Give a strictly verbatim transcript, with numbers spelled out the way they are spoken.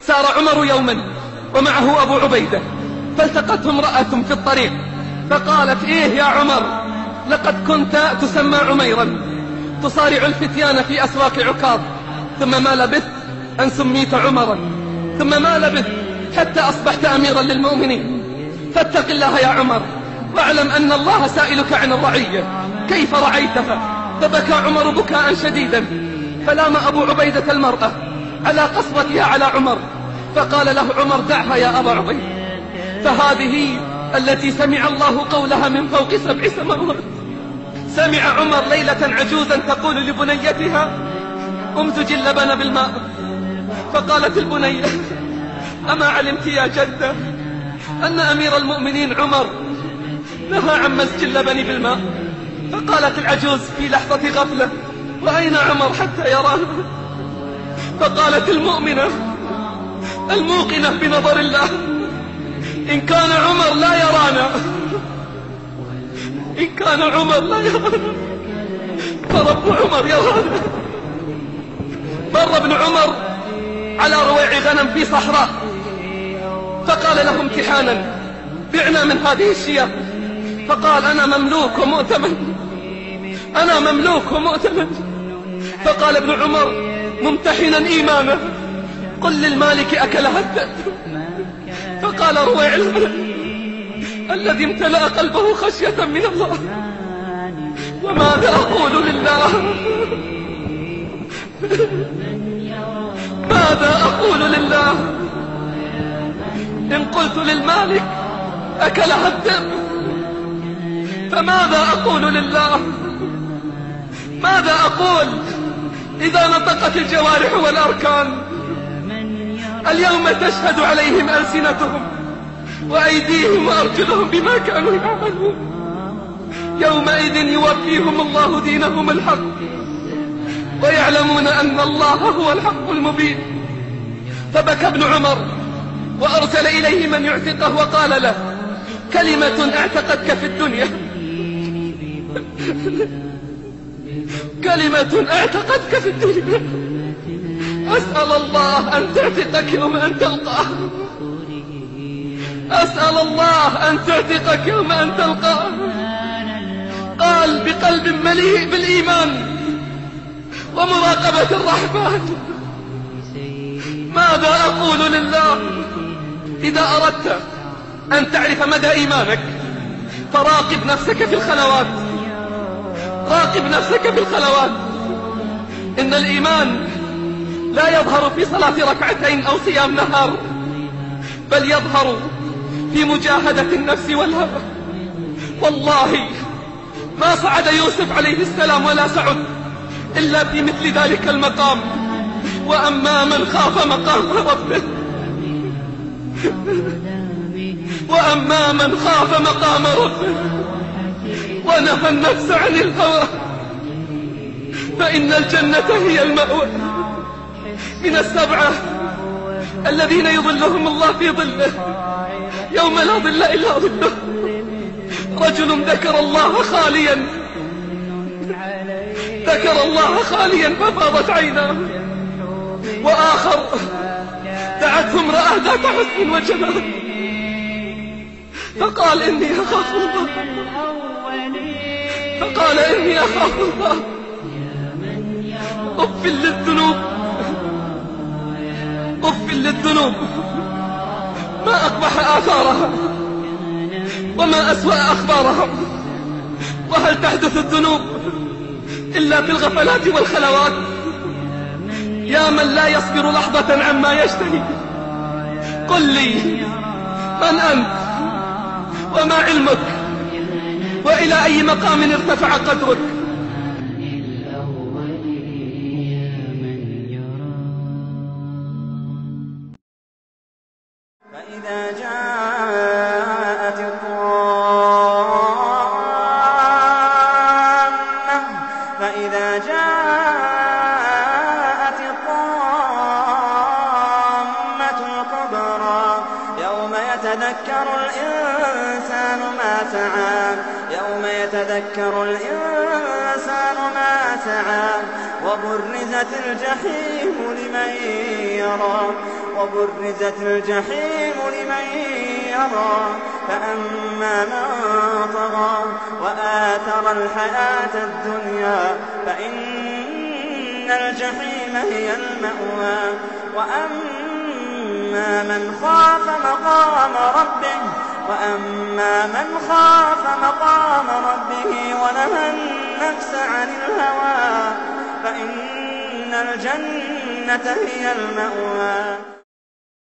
سار عمر يوما ومعه أبو عبيدة، فالتقته امرأة في الطريق فقالت: إيه يا عمر، لقد كنت تسمى عميرا تصارع الفتيان في أسواق عكاظ، ثم ما لبثت أن سميت عمرا، ثم ما لبثت حتى أصبحت أميرا للمؤمنين، فاتق الله يا عمر واعلم أن الله سائلك عن الرعية، كيف رعيتها؟ فبكى عمر بكاء شديدا، فلام أبو عبيدة المرأة على قسوتها على عمر، فقال له عمر: دعها يا أبا عبيدة، فهذه التي سمع الله قولها من فوق سبع سماوات. سمع عمر ليلة عجوزا تقول لبنيتها: امزج اللبن بالماء، فقالت البنية: أما علمت يا جدة أن أمير المؤمنين عمر نهى عن مزج اللبن بالماء؟ فقالت العجوز في لحظة غفلة: وأين عمر حتى يرانا؟ فقالت المؤمنة الموقنة بنظر الله: إن كان عمر لا يرانا إن كان عمر لا يرانا فرب عمر يرانا. مر ابن عمر على رويع غنم في صحراء، فقال له امتحانا: بعنا من هذه الشياه. فقال: أنا مملوك ومؤتمن أنا مملوك ومؤتمن فقال ابن عمر ممتحنا إيمانه: قل للمالك أكلها الذئب. فقال رويع الغنم الذي امتلأ قلبه خشية من الله: وماذا أقول لله ماذا أقول لله إن قلت للمالك أكلها الذئب، فماذا أقول لله؟ ماذا أقول إذا نطقت الجوارح والأركان؟ اليوم تشهد عليهم ألسنتهم وأيديهم وأرجلهم بما كانوا يعملون، يومئذ يوفيهم الله دينهم الحق ويعلمون أن الله هو الحق المبين. فبكى ابن عمر وأرسل إليه من يعتقه وقال له: كلمة اعتقدك في الدنيا كلمة اعتقدك في الدنيا أسأل الله أن تعتقك يوم أن تلقاه أسأل الله أن تعتقك يوم أن تلقاه. قال بقلب مليء بالإيمان ومراقبة الرحمن: ماذا أقول لله؟ إذا أردت أن تعرف مدى إيمانك فراقب نفسك في الخلوات راقب نفسك في الخلوات. إن الإيمان لا يظهر في صلاة ركعتين أو صيام نهار، بل يظهر في مجاهدة النفس والهوى. والله ما صعد يوسف عليه السلام ولا سعد إلا في مثل ذلك المقام: وأما من خاف مقام ربه وأما من خاف مقام ربه ونهى النفس عن الهوى فإن الجنة هي المأوى. من السبعة الذين يظلهم الله في ظله يوم لا ظل إلا ظله: رجل ذكر الله خاليا ذكر الله خاليا ففاضت عيناه، وآخر دعته امرأة ذات حسن وجمال فقال: إني أخاف الله فقال إني أخاف الله. أف للذنوب أف للذنوب، ما أقبح آثارها وما أسوأ أخبارها. وهل تحدث الذنوب إلا في الغفلات والخلوات؟ يا من لا يصبر لحظة عما يشتهي، قل لي من أنت وما علمك وإلى أي مقام ارتفع قدرك؟ فإذا جاءت الطامة فإذا جاءت الطامة الكبرى يوم يتذكر الإنسان ما سعى يوم يتذكر الإنسان ما سعى وبرزت الجحيم لمن يرى وبرزت الجحيم لمن يرى فأما من طغى وآثر الحياة الدنيا فإن الجحيم هي المأوى وأما من خاف مقام ربه وأما من خاف مقام ربه ونهى النفس عن الهوى فإن الجنة هي المأوى